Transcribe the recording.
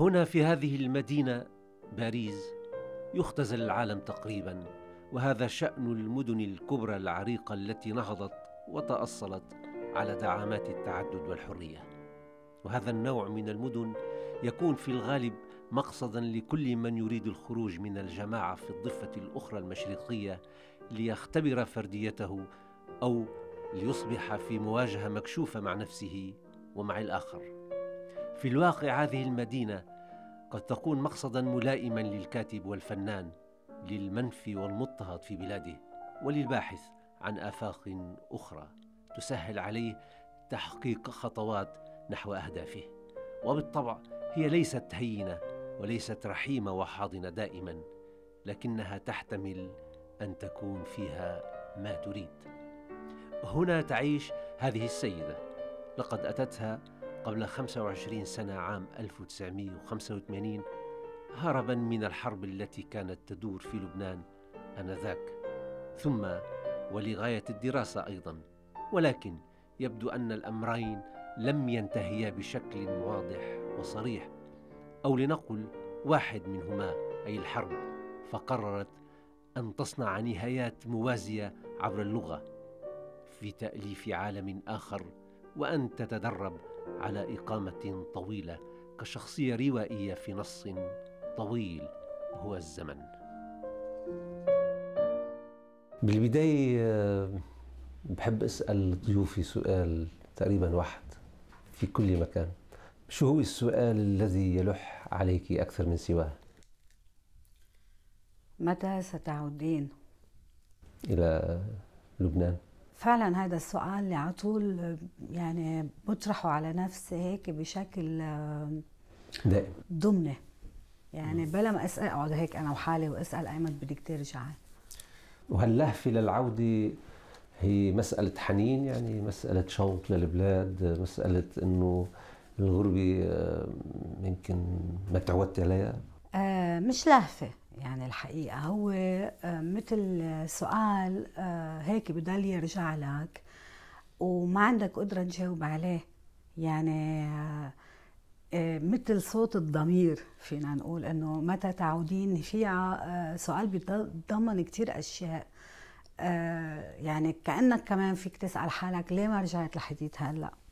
هنا في هذه المدينة باريس يختزل العالم تقريبا، وهذا شأن المدن الكبرى العريقة التي نهضت وتأصلت على دعامات التعدد والحرية. وهذا النوع من المدن يكون في الغالب مقصدا لكل من يريد الخروج من الجماعة في الضفة الأخرى المشرقية ليختبر فرديته أو ليصبح في مواجهة مكشوفة مع نفسه ومع الآخر. في الواقع هذه المدينة قد تكون مقصدا ملائما للكاتب والفنان، للمنفي والمضطهد في بلاده، وللباحث عن آفاق أخرى تسهل عليه تحقيق خطوات نحو أهدافه. وبالطبع هي ليست هينة وليست رحيمة وحاضنة دائما، لكنها تحتمل أن تكون فيها ما تريد. هنا تعيش هذه السيدة، لقد أتتها قبل 25 سنة عام 1985 هربا من الحرب التي كانت تدور في لبنان آنذاك، ثم ولغاية الدراسة أيضا. ولكن يبدو أن الأمرين لم ينتهيا بشكل واضح وصريح، أو لنقل واحد منهما أي الحرب، فقررت أن تصنع نهايات موازية عبر اللغة في تأليف عالم آخر، وأن تتدرب على إقامة طويلة كشخصية روائية في نص طويل هو الزمن. بالبداية بحب أسأل ضيوفي سؤال تقريبا واحد في كل مكان: شو هو السؤال الذي يلح عليك أكثر من سواه؟ متى ستعودين إلى لبنان؟ فعلا هذا السؤال اللي على طول يعني بطرحه على نفسي هيك بشكل دائم ضمني، يعني بلا ما اسال اقعد هيك انا وحالي واسال ايمت بدك ترجعي. وهاللهفة للعودة هي مسألة حنين، يعني مسألة شوق للبلاد، مسألة إنه الغربة يمكن ما تعودت عليها؟ مش لهفة، يعني الحقيقة هو مثل سؤال هيك بضل يرجع لك وما عندك قدرة تجاوب عليه، يعني مثل صوت الضمير فينا نقول انه متى تعودين. فيها سؤال بيتضمن كتير اشياء، يعني كأنك كمان فيك تسأل حالك ليه ما رجعت لحديت هلأ،